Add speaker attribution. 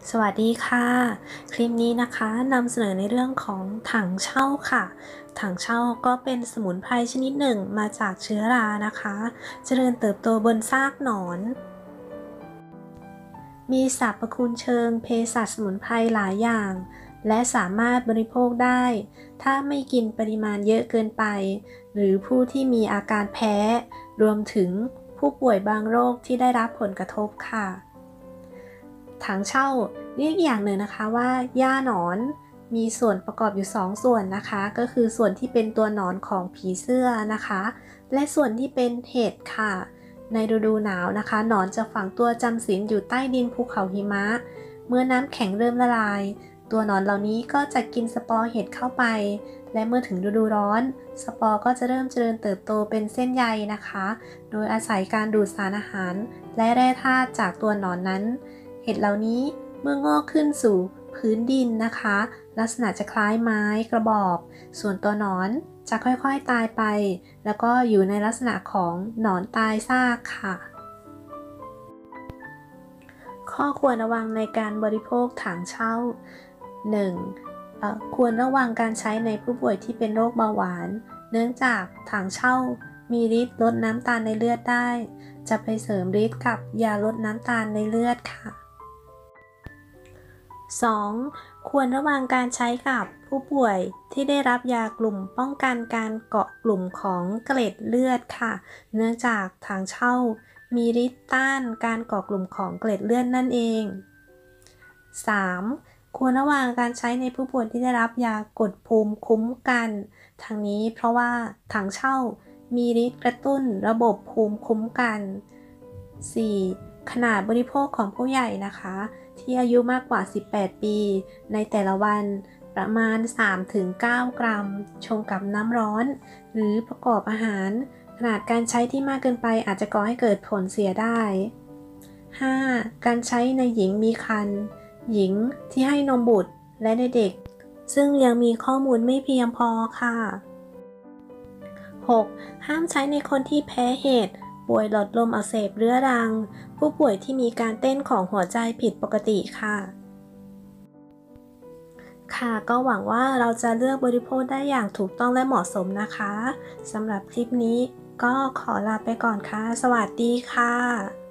Speaker 1: สวัสดีค่ะคลิปนี้นะคะนำเสนอในเรื่องของถังเช่าค่ะถังเช่าก็เป็นสมุนไพรชนิดหนึ่งมาจากเชื้อรานะคะเจริญเติบโตบนซากหนอนมีสรรพคุณเชิงเภสัชสมุนไพรหลายอย่างและสามารถบริโภคได้ถ้าไม่กินปริมาณเยอะเกินไปหรือผู้ที่มีอาการแพ้รวมถึงผู้ป่วยบางโรคที่ได้รับผลกระทบค่ะ ถังเช่าเรียกอย่างหนึ่งนะคะว่าหญ้าหนอนมีส่วนประกอบอยู่2ส่วนนะคะก็คือส่วนที่เป็นตัวหนอนของผีเสื้อนะคะและส่วนที่เป็นเห็ดค่ะในฤดูหนาวนะคะหนอนจะฝังตัวจำศีลอยู่ใต้ดินภูเขาหิมะเมื่อน้ำแข็งเริ่มละลายตัวหนอนเหล่านี้ก็จะกินสปอร์เห็ดเข้าไปและเมื่อถึงฤดูร้อนสปอร์ก็จะเริ่มเจริญเติบโตเป็นเส้นใยนะคะโดยอาศัยการดูดสารอาหารและแร่ธาตุจากตัวหนอนนั้นเห็ดเหล่านี้เมื่องอกขึ้นสู่พื้นดินนะคะลักษณะจะคล้ายไม้กระบอกส่วนตัวหนอนจะค่อยๆตายไปแล้วก็อยู่ในลักษณะของหนอนตายซากค่ะข้อควรระวังในการบริโภคถังเช่า 1. ควรระวังการใช้ในผู้ป่วยที่เป็นโรคเบาหวานเนื่องจากถังเช่ามีฤทธิ์ลดน้ำตาลในเลือดได้จะไปเสริมฤทธิ์กับยาลดน้ำตาลในเลือดค่ะ 2. ควรระวังการใช้กับผู้ป่วยที่ได้รับยากลุ่มป้องกันการเกาะกลุ่มของเกล็ดเลือดค่ะเนื่องจากถังเช่ามีฤทธิ์ต้านการเกาะกลุ่มของเกล็ดเลือดนั่นเอง 3. ควรระวังการใช้ในผู้ป่วยที่ได้รับยากดภูมิคุ้มกันทั้งนี้เพราะว่าถังเช่ามีฤทธิ์กระตุ้นระบบภูมิคุ้มกัน 4. ขนาดบริโภคของผู้ใหญ่นะคะที่อายุมากกว่า 18 ปีในแต่ละวันประมาณ 3-9 กรัมชงกับน้ำร้อนหรือประกอบอาหารขนาดการใช้ที่มากเกินไปอาจจะก่อให้เกิดผลเสียได้ 5. การใช้ในหญิงมีครรภ์หญิงที่ให้นมบุตรและในเด็กซึ่งยังมีข้อมูลไม่เพียงพอค่ะ 6. ห้ามใช้ในคนที่แพ้เห็ดป่วยหลอดลมอักเสบเรื้อรังผู้ป่วยที่มีการเต้นของหัวใจผิดปกติค่ะก็หวังว่าเราจะเลือกบริโภคได้อย่างถูกต้องและเหมาะสมนะคะสำหรับคลิปนี้ก็ขอลาไปก่อนค่ะสวัสดีค่ะ